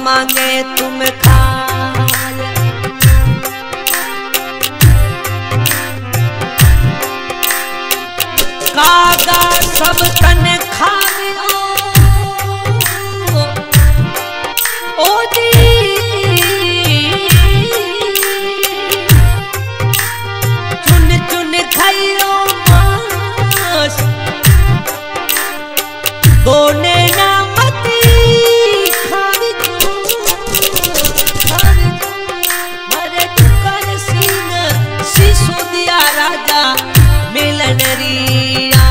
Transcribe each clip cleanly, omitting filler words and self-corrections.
मांगे तुम खाए। कागा सब तन खावे ओ जी चुन चुन खाइयो मांस दोने ना मती खावे मरे कर सिंह सिसोदिया राजा मिलन रिया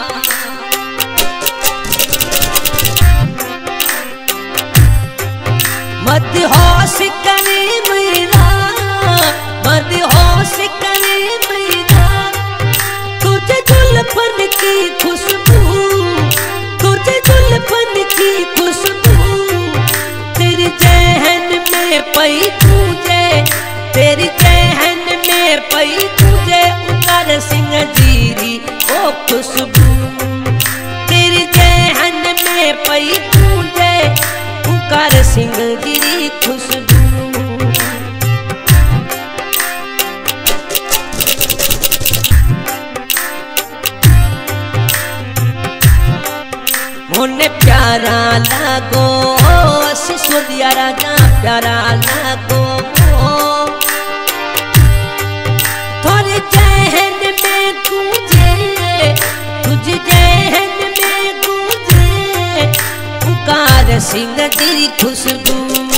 मत होश करे मेरा मत होश करे मेरा तुझे जुल्फन की खुशबू तुझे जुल्फन की खुशबू तेरे जहन में पई तुझे तेरी जहन में पई तुझे उकर सिंह जीरी ओ खुशबू तेरे जहन में पई तुझे उकर सिंह जीरी खुशबू। मोने प्यारा लागो सिसोदिया राजा प्यारा लागो थोड़े जहन में तुझे तुझे जहन में तुझे पुकार सिंह तेरी खुशबू।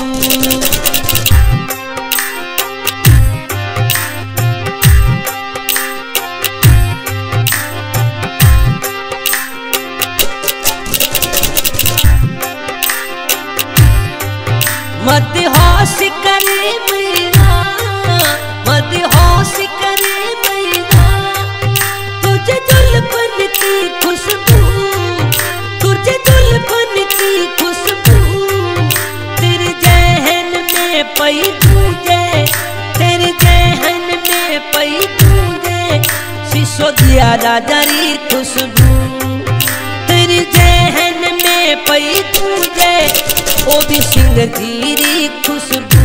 मत होश करे मेरा मत होश करे मेरा तुझे जुल्फन की खुशबू तुझे जुल्फन की खुशबू तेरे जहन में पई तुझे तेरे जहन में पई तुझे सिसोदिया राजा री खुशबू तेरे जहन में पई तुझे ओ भी सिंह जीरी खुशबू।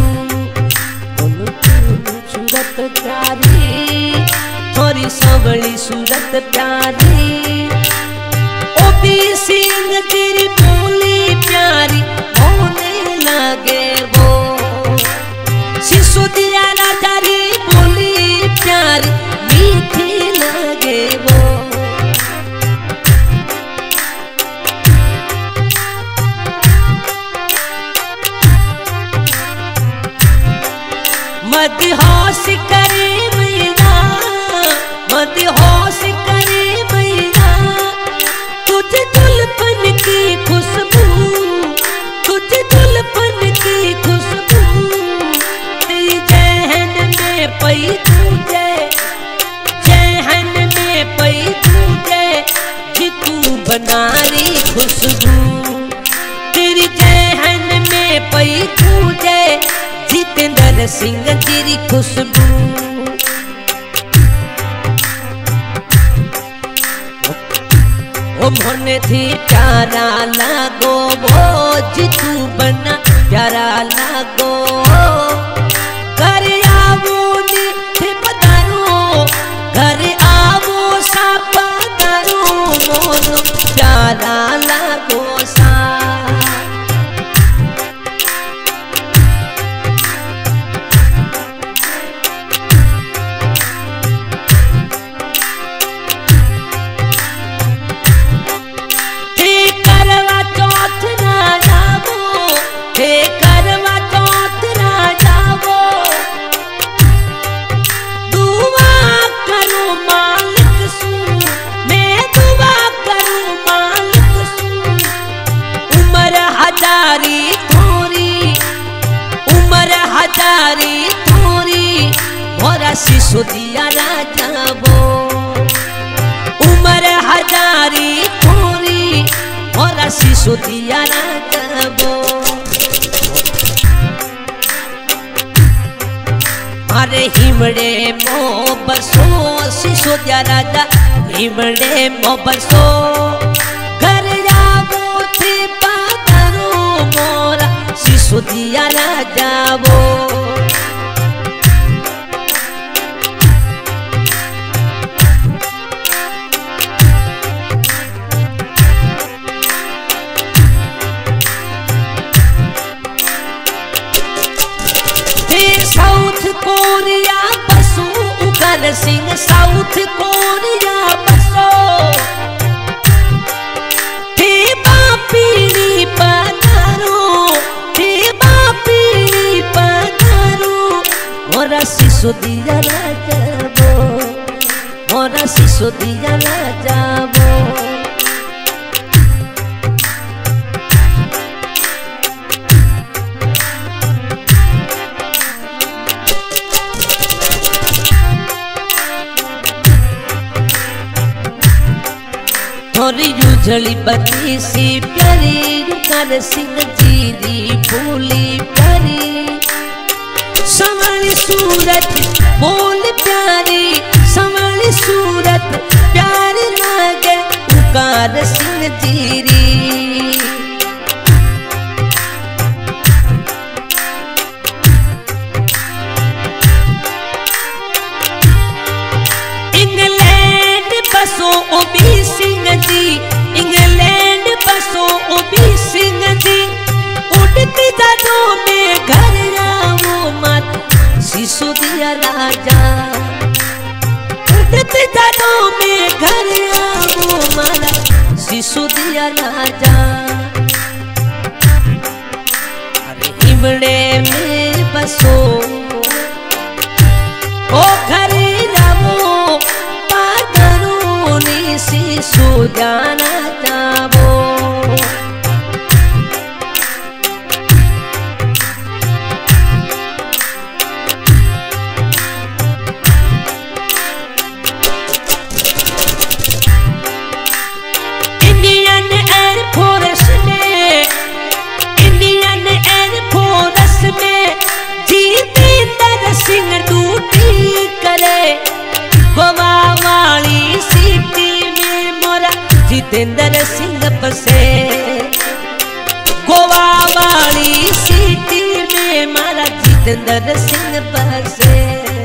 सूरत प्यारी थोड़ी सबड़ी सूरत प्यारी ओ भी सिंह जीरी बोली प्यारी होने लगे वो सिसोदिया राजा री बोली प्यारी मीठी लगे वो मत होश करे मेरा मत होश करे मेरा तुझे जुल्फन की खुशबू तुझे जुल्फन की खुशबू तेरे जहन में पई तुझे जहन में पई तुझे जी तू बनारी खुशबू तेरे जहन में पई तुझे जितेंद्र सिंह तेरी खुशबू। ओ मोने थी प्यारा लागो वो जितू बना प्यारा लागो घर आवो नी थे पधारो घर आवो सा पधारो मोनो प्यारा लागो सा सिसोदिया राजा वो उमर हजारी थोरी मोरा सिसोदिया राजा वो अरे हिमड़े मो बसो सिसोदिया राजा हिमड़े मो बसो घर जावो थे पादरो मोरा सिसोदिया सिसोदिया राजा वो। साउथ कोरिया बसो उगर सिंह, साउथ कोरिया बसो थे बापीरी पधारो, थे बापीरी पधारो। मोरा सिसोदिया राजा वो, मोरा सिसोदिया राजा वो। थोड़ी उजली बत्ती सी प्यारी उगर सिंह जी दी बोली प्यारी। संवरी सूरत बोल प्यारी, संवरी सूरत प्यारी लागे उगर सिंह जी री। बसो ओबी सिंह जी, इंग्लैंड बसो ओबी सिंह जी। उड़ती जादू में घर आओ मत सिसोदिया राजा, उड़ती जादू में घर आओ मारा सिसोदिया राजा। अरे हिमड़े में बसो ओ घर रामो सिसोदिया राजा वो। इंडियन एयरफोर्स में, इंडियन एयरफोर्स में जितेंद्र सिंह ड्यूटी करे। गोवा वाली सिटी जितेंद्र सिंह बसे, गोवा वाली सिटी में मारा जितेंद्र सिंह बसे।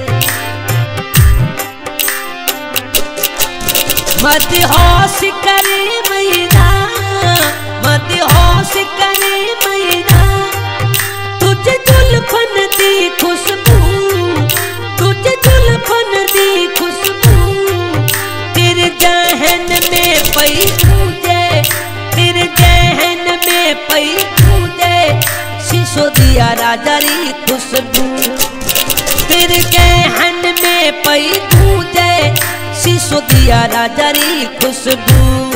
मत होश करे मैदा, मत होश करे मैदा। तुझे जुल्फन दी खुशबू, तुझे जुल्फन दी खुशबू। तेरे जहन में पई तुझे, तेरे जहन में पई तुझे सिसोदिया राजा री खुशबू। तेरे जहन में पई तुझे सिसोदिया राजा री खुशबू।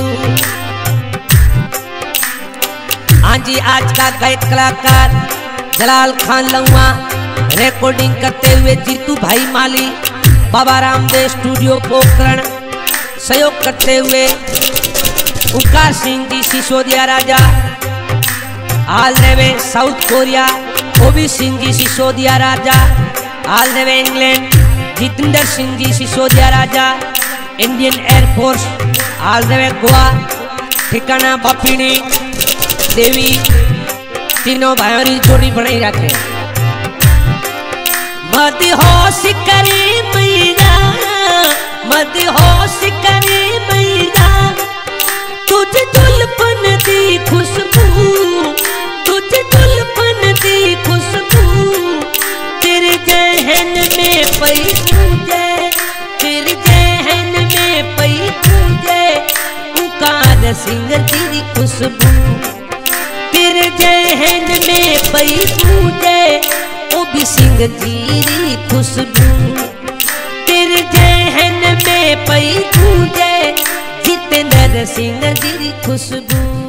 हाँ जी, आज का गायक कलाकार जलाल खान लंगवा, रिकॉर्डिंग करते हुए जीतू भाई माली, बाबा रामदेव स्टूडियो पोखरण, सहयोग करते हुए उकार सिंह जी सिसोदिया राजा। आल देवे साउथ कोरिया ओबी सिंह जी सिसोदिया राजा। आल देवे इंग्लैंड जितेंद्र सिंह जी सिसोदिया राजा। इंडियन एयरफोर्स आल देवे गोवा ठिकाना बपीनी देवी, तीनों भाइयों की जोड़ी बनाई रखे। मत होश करे मैदा, मत होश करे मैदा। तुझे जुल्फन दी खुशबू, तुझे जुल्फन दी खुशबू। तेरे जहन में पई तुझे, तेरे जहन में पई तुझे उकार सिंह जी खुशबू। तेरे जहन में पई तुझे ओबी सिंह जी खुशबू। तेरे जहन में पई तुझे जितेंद्र सिंह जी खुशबू।